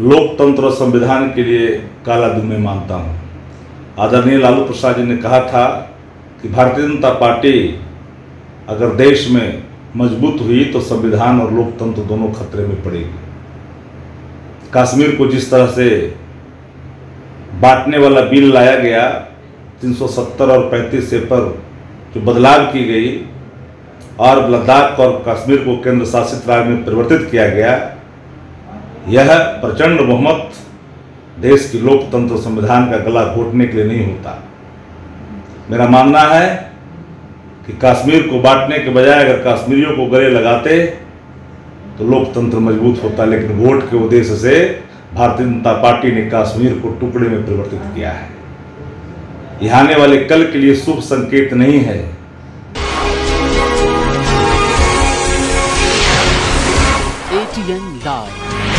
लोकतंत्र और संविधान के लिए काला दिन मैं मानता हूँ। आदरणीय लालू प्रसाद जी ने कहा था कि भारतीय जनता पार्टी अगर देश में मजबूत हुई तो संविधान और लोकतंत्र दोनों खतरे में पड़ेगी। कश्मीर को जिस तरह से बांटने वाला बिल लाया गया 370 और 35 से पर जो बदलाव की गई और लद्दाख और कश्मीर को केंद्र शासित राज्य में परिवर्तित किया गया, यह प्रचंड बहुमत देश की लोकतंत्र संविधान का गला घोटने के लिए नहीं होता। मेरा मानना है कि कश्मीर को बांटने के बजाय अगर कश्मीरियों को गले लगाते तो लोकतंत्र मजबूत होता, लेकिन वोट के उद्देश्य से भारतीय जनता पार्टी ने कश्मीर को टुकड़े में परिवर्तित किया है। यह आने वाले कल के लिए शुभ संकेत नहीं है। ATN Live।